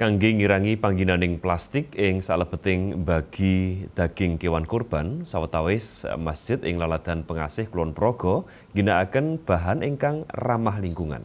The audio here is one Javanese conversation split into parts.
Kangge ngirangi pangginaning plastik ing salebeting bagi daging kewan kurban, sawetawis masjid ing Laladan Pengasih Kulon Progo ginakaken bahan ingkang ramah lingkungan.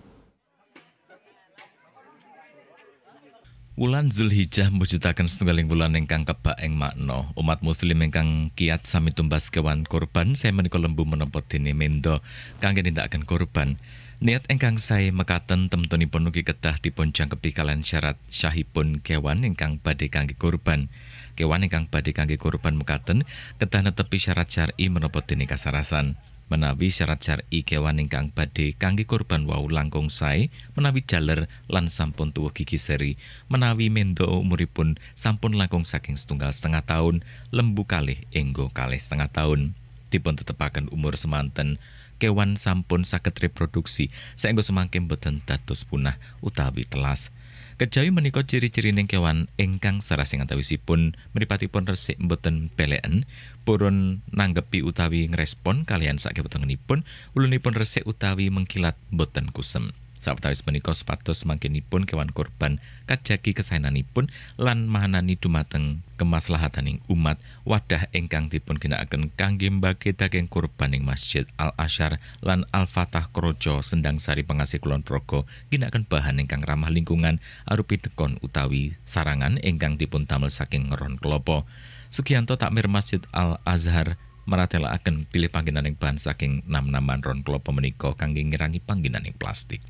Wulan Zulhijjah mujudaken setunggaling wulan ingkang kebak ing makna umat muslim ingkang kiat sami tumbas kewan kurban saya menika lembu menapa dene menda kangge nindakaken kurban. Niat ingkang sae mekaten temtunipun ugi kedah dipun jangkepi kalian syarat syahipun kewan ingkang badhe kangge kurban. Kewan ingkang badhe kangge kurban mekaten kedah netepi syarat syar'i menapa dene kasarasan. Menawi syarat syar'i kewan ingkang badhe kangge kurban wau langkung sae, menawi jaler lan sampun tuwuh gigi seri, menawi menda umuripun sampun langkung saking 1,5 taun, lembu kalih enggo 2,5 taun. Dipun tetepaken umur semanten, kewan sampun saged reproduksi saengga semangke boten dados punah utawi telas. Kejawi menika ciri-cirining kewan ingkang sarasing antawisipun mripatipun resik mboten peleken, purun nanggepi utawi ngrespon kalian sakewetengenipun, ulunipun resik utawi mengkilat mboten kusem. Sawetawis menika supados mangkenipun kewan kurban kajagi kesaenanipun lan mahanani dumateng kemaslahataning umat wadah ingkang dipun ginakaken kangge mbagi daging kurban ing Masjid Al-Asyar lan Al-Fatah Krojo Sendang Sari Pengasih Kulon Progo ginakaken bahan ingkang ramah lingkungan arupi tekon utawi sarangan ingkang dipun damel saking ngeron klopo. Sugiyanto Takmir Masjid Al-Azhar maratelaken pilih pangginaning bahan saking nam-naman ron klopo menika kangge ngirangi pangginaning plastik.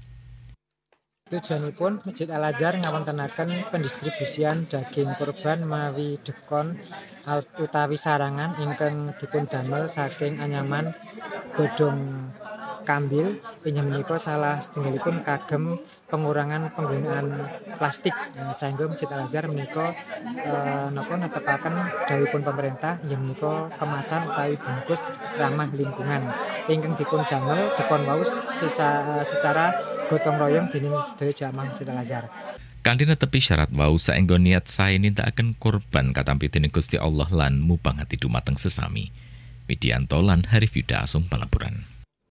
Tujuanipun Masjid Al-Azhar ngawontenaken pendistribusian daging kurban mawi dekon utawi sarangan ingkang dipun damel saking anyaman godhong kambil. Inggih menika salah setunggalipun kagem pengurangan penggunaan plastik. Saengga Masjid Al-Azhar menika netepaken dawuhipun pemerintah inggih menika kemasan utawi bungkus ramah lingkungan ingkang dipun damel dekon wau secara gotong royong dening sedaya jamaah Masjid Al-Azhar. Kanthi netepi syarat wau saengga niat sae nindakaken kurban katampi dening Gusti Allah lan mubangati dumateng sesami. Widianto lan Harif Yuda Asung Palaburan.